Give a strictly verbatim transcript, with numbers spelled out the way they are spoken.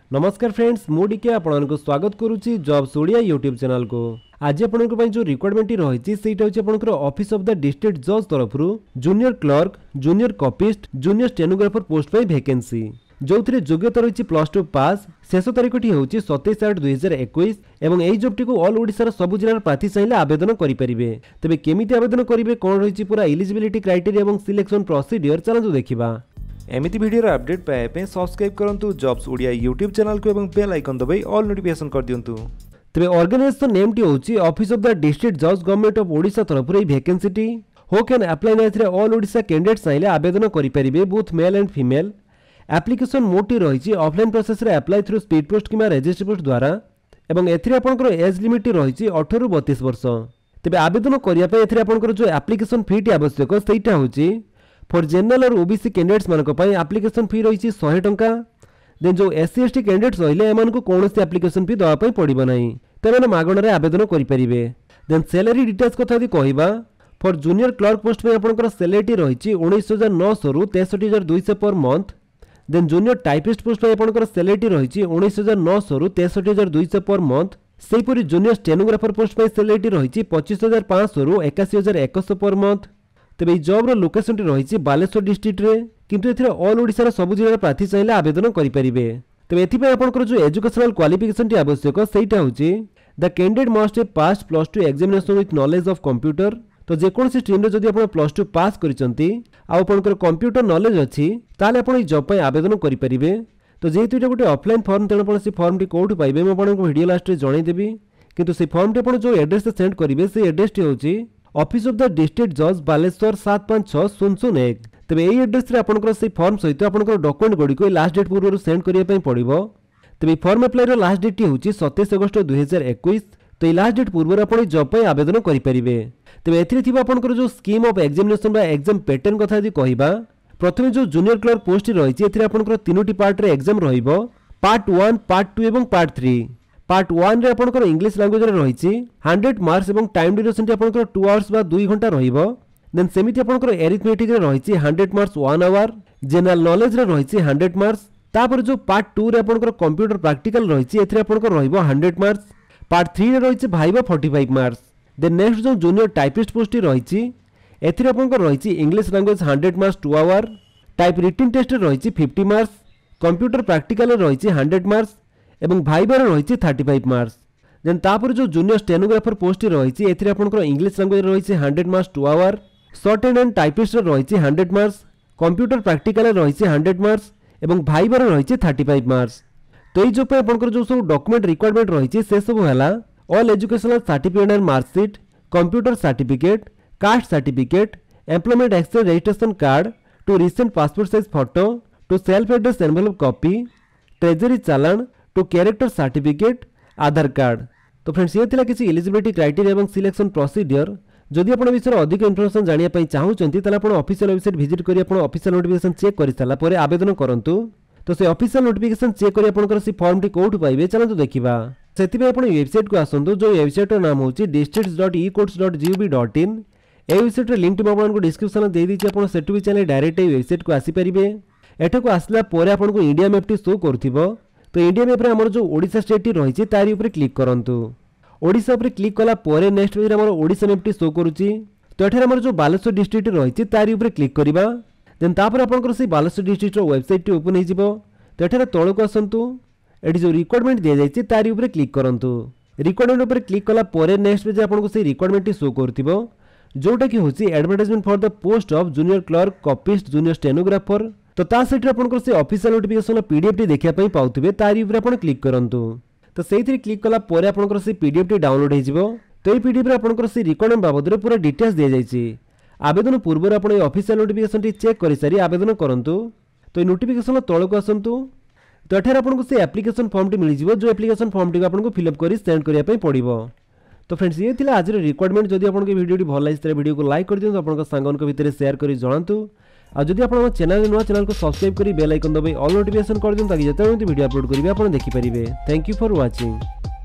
नमस्कार फ्रेंड्स मुझे आपको स्वागत करुच्ची जॉब्स ओडिया यूट्यूब चैनल को। आज आपंक जो रिक्वायरमेंट रही है ऑफिस ऑफ द डिस्ट्रिक्ट जज तरफ junior clerk junior copyist junior stenographer post पर वैकेंसी जो योग्यता रही प्लस टू पास शेष तारीखटी हूँ सतैश आठ दुई हजार एक यही जॉबटी को ऑल ओडिशार सबु जिलार प्रार्थी चाहिए आवेदन करेंगे। तेज केमी आवेदन करेंगे कौन रही पूरा एलिजिबिलिटी क्राइटेरिया और सिलेक्शन प्रोसीडियर चलतु देखा। एमिति वीडियो अपडेट पाइबा सब्सक्राइब करंतु जॉब्स ओडिया यूट्यूब चैनल को एवं बेल आइकन दबाई ऑल नोटिफिकेशन कर दियंतु। तेज ऑर्गेनाइजेशन नेम टी होची ऑफिस ऑफ द डिस्ट्रिक्ट जज गवर्नमेंट ऑफ ओडिशा तरफ रे वैकेंसी टी हो कैन अप्लाई नाइथरे ऑल ओडिशा कैंडिडेट चाहिले आवेदन करि परिबे both male and female. Application mode टी रही ऑफलाइन प्रोसेस रे अप्लाई थ्रू स्पीड पोस्ट किबा रजिस्टर पोस्ट द्वारा एवं एथिरे आपनकर एज लिमिट टी रही अठारह रु बत्तीस वर्ष। तेबे आवेदन करिया पे एथिरे आपनकर जो एप्लिकेशन फी टी आवश्यक सेटा होची फॉर जनरल और ओबीसी कैंडिडेट्स मानक पई एप्लिकेशन फी रही सौ टंका। देन जो एससी एसटी कैंडिडेट्स रहिले एमान को कोनोसी एप्लिकेशन फी दवा पई पड़िबो नाही तेने मागण रे आवेदन करि परिबे। देन सैलरी डिटेल्स कथा यदि कहिबा फॉर जूनियर क्लर्क पोस्ट पे आपनकर सैलरी रही उन्नीस हजार नौ सौ रु तेसठ हजार दुई सौ per month. Then junior typist post पे आपनकर सैलरी रही उन्नीस हजार नौ सौ रु तेसठ हजार दुई सौ पर मंथ। सेहीपरि जूनियर स्टेनोग्राफर पोस्ट पे सैलरी रही पच्चीस हजार पाँच सौ रु इक्यासी हजार एक सौ पर मंथ। तेज यह जॉब लोकेशन रही बालेश्वर डिस्ट्रिक्ट रे किंतु एथिरे ऑल ओडिशार सबु जिलार प्रार्थी चाहिए आवेदन करेंगे। तेज एथिपाई आपनकर जो एजुकेशनल क्वालिफिकेशन टी आवश्यक सेटा होची the candidate must have pass plus two examination with knowledge of computer. तो जेकोसी स्ट्रीम रे जदि आपण प्लस टू पास करिसंती आ आपनकर कंप्यूटर नॉलेज अछि ताले आपण जॉब पई आवेदन करि परिबे। तो जेहेतु एटा गोटे ऑफलाइन फॉर्म तेणु आपण से फॉर्म टी कोड पाइबे मैं आपनको वीडियो लास्ट रे जणाई देबी किंतु से फॉर्म टी आपण जो एड्रेस से सेंड करिवे से एड्रेस टी होची ऑफिस ऑफ द डिस्ट्रिक्ट जज बालेश्वर सात पाँच छह शून्य शून्य एक। तेज यही एड्रेस रे आपनकर से फॉर्म सहित आपनकर डॉक्यूमेंट गुडी को लास्ट डेट पूर्व सेंड करिया पई पड़िबो। तेज फॉर्म अप्लाई रो लास्ट डेट होची सत्ताईस अगस्त दुई हजार एक। तो ये लास्ट डेट पूर्व आपण जॉब पई आवेदन करि परिबे। तेज एथिरे थिबा आपनकर जो स्कीम ऑफ एग्जामिनेशन बा एग्जाम पैटर्न कथा यदि कहिबा प्रथमे जो जूनियर क्लर्क पोस्ट रही एथिरे आपनकर तीनोटी पार्ट रे एग्जाम रहिबो पार्ट वन पार्ट टू एवं पार्ट थ्री। पार्ट वन रे आपनकर इंग्लिश लैंग्वेज रे रही सौ मार्क्स एवं टाइम ड्यूरेशन टी आपनकर टू आवर्स बा दो घंटा रहिबो। देन सेमिति आपनकर एरिथमेटिक रे रही सौ marks one hour general knowledge रे रही सौ मार्क्स। तापर जो पार्ट टू रे आपनकर कंप्यूटर प्रैक्टिकल रही एथिरे आपनकर रहिबो सौ मार्क्स। पार्ट थ्री रे रही भाइबा पैंतालीस मार्क्स। देन नेक्स्ट जो जूनियर टाइपिस्ट पोस्ट रही एथिरे आपनकर रही इंग्लिश लैंग्वेज सौ marks two hour type written test रे रही पचास मार्क्स कंप्यूटर प्रैक्टिकल रे रही सौ मार्क्स एवं भाइबार रही पैंतीस मार्क्स। देन तापर जो जूनियर स्टेनोग्राफर पोस्ट रही एथिरे आपनकर इंग्लिश लैंग्वेज रही सौ marks two hour shorthand and typist रही सौ मार्क्स कंप्यूटर प्रैक्टिकल रही सौ मार्क्स एवं भाइबार रही पैंतीस मार्क्स। तो ये जो पे आपनकर जो सब डॉक्यूमेंट रिक्वायरमेंट रही से सब है all educational certificate and marksheet computer certificate caste certificate employment exchange registration card two recent passport size photo two self address envelope copy treasury challan two character certificate Aadhaar card. तो फ्रेंड्स ये थिला किसी eligibility criteria एवं selection procedure. जदि आपण विषय अधिक information जानिया पई चाहूचंती ताले आपण ऑफिशियल वेबसाइट विजिट करी आपण ऑफिशियल नोटिफिकेशन चेक करि साला परे आवेदन करंतु। तो से ऑफिशियल नोटिफिकेशन चेक करी आपनकर से फॉर्म टी कोड पाइबे चलंतु देखिबा। सेति पे आपण वेबसाइट को आसंतु जो वेबसाइट रो नाम होची districts dot e courts dot gov dot in। ए वेबसाइट रे लिंक टी आपनको डिस्क्रिप्शन दे दी छी आपण सेटु भी चले डायरेक्ट ए वेबसाइट को आसी परिबे। एठा को आसला परे आपनको इंडिया मैप टी शो करथिबो। तो इंडिया मैप रे हमर जो ओडिशा स्टेट टी रही तारी ऊपर क्लिक करंतु। ओडिशा ऊपर क्लिक कला परे नेक्स्ट पेज रे हमर ओडिशा मैप टी शो करूची। तो एठारे हमर जो बालेश्वर डिस्ट्रिक्ट रही तारी ऊपर क्लिक करबा। देन तापर आपनकर से बालेश्वर डिस्ट्रिक्ट रो वेबसाइट टी ओपन हो जिवो। तो एठारे तळको आसंतु एठी जो रिक्वायरमेंट दिया जायछि तारी ऊपर क्लिक करंतु। रिक्वायरमेंट ऊपर क्लिक कला परे नेक्स्ट पेज आपनको से रिक्वायरमेंट टी शो करथिबो जोटा कि होछि advertisement for the post of junior clerk copyist junior stenographer. तो ता सेट आपनकर से ऑफिशियल नोटिफिकेशन पीडीएफ टी देखिया पई पाउथिबे तारी ऊपर आपण क्लिक करंतु। तो सेहिथि क्लिक कला परे आपनकर से पीडीएफ टी डाउनलोड हो जिवो। तो ए पीडीएफ रे आपनकर से रिक्वायरमेंट बाबद रे पूरा डिटेल्स दिया जायछि। आवेदन पूर्व आपण ए ऑफिशियल नोटिफिकेशन टी चेक करि सारी आवेदन करंतु। तो ए नोटिफिकेशन तळको आसंतु। तो एठारे आपनको से एप्लिकेशन फॉर्म टी मिल जिवो जो एप्लिकेशन फॉर्म टी आपनको फिल अप करी सेंड करिया पई पड़िबो। तो फ्रेंड्स ये थिला आज रिक्वायरमेंट। जदि आपनको वीडियो टी भल लागिस त वीडियो को लाइक कर दियंतु आपनका सांगन को भितर शेयर करी जणांतु। आ जदि आपण चैनल नुवा चैनल को सब्सक्राइब करी बेल आइकन दबाई ऑल नोटिफिकेशन कर दियंतु ताकि जते वीडियो अपलोड करिवे आपण देखि परिबे। Thank you for watching.